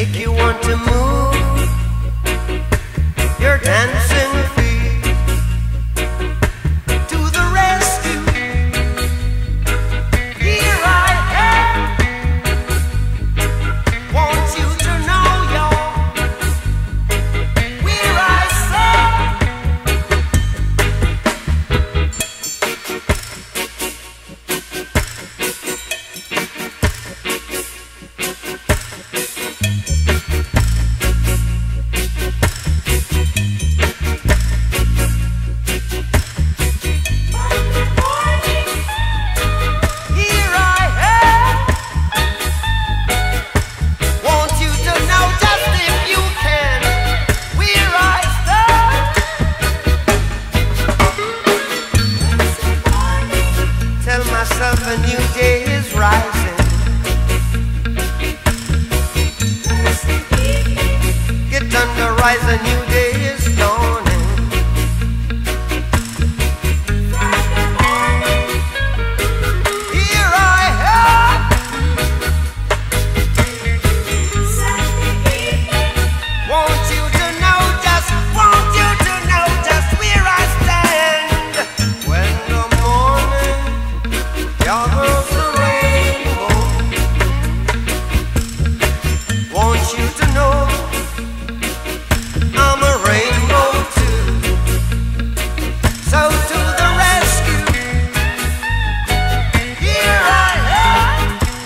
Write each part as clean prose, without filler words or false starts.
make you want to move your dancing feet to the rescue. Here I am, want you to know you're where I myself a new day is rising. Get under, rise, a new day is dawning. Here I am, want you to know, just want you to know just where I stand. When the morning gathers the rainbow, want you to know I'm a rainbow too. So to the rescue, here I am.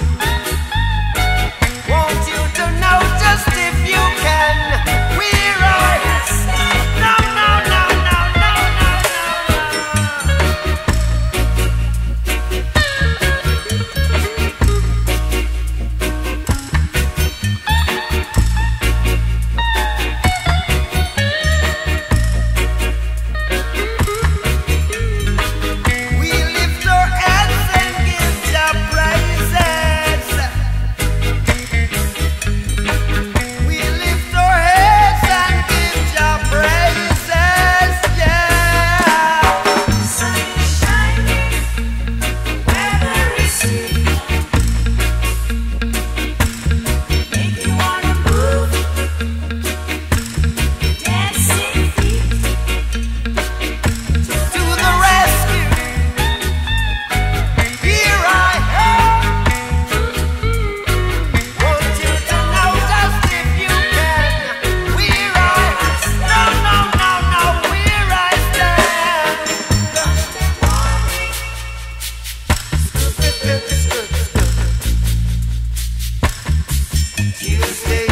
Want you to know just if you can where I stand. No, no, no, no, no, we lift our hands and give Jah praises. We lift our hands and give Jah praises. Yeah. Sun is shining, weather is sweet, make you wanna move your dancing feet To the rescue, here I am. Want you to know just if you can where I no, no, no, no, where I stand. Tuesday